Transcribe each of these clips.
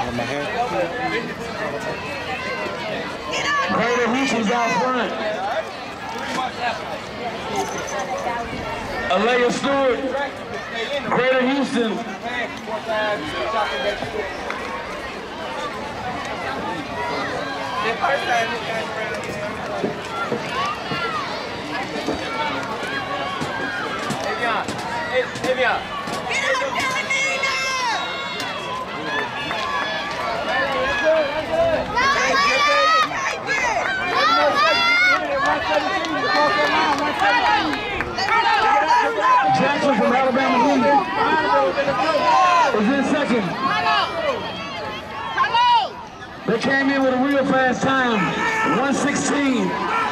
Greater Houston's out front. Alea Stewart, Greater Houston. Jackson from Alabama is in second. They came in with a real fast time, 1:16.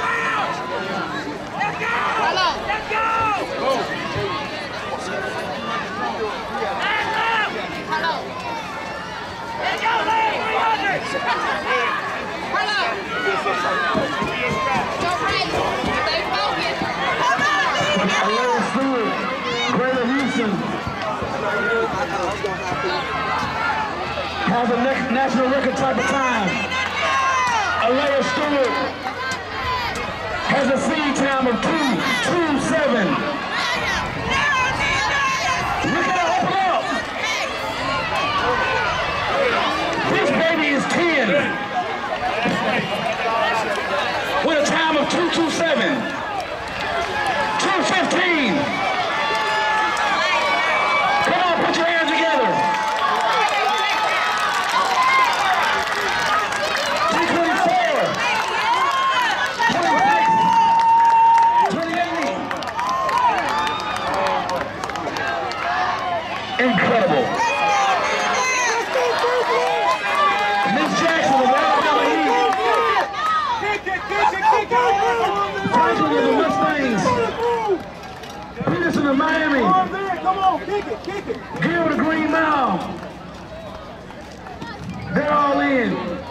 Alea Stewart, Greater Houston, has a national record type of time. Alea Stewart has a seed time of 2:27. Look at her open up. This baby is 10 with a time of 2:27. 2:15. Come on, put your hands together. 2:24. 26. 28. Incredible. Miss Jackson of Alabama Heat. Franklin of the Mustangs. Peterson of Miami. Come on, kick it. Gill of the Green Mile. They're all in.